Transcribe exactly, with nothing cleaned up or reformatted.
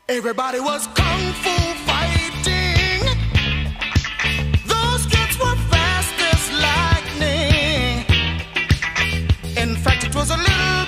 Everybody was kung fu fighting. Those kids were fast as lightning. In fact, it was a little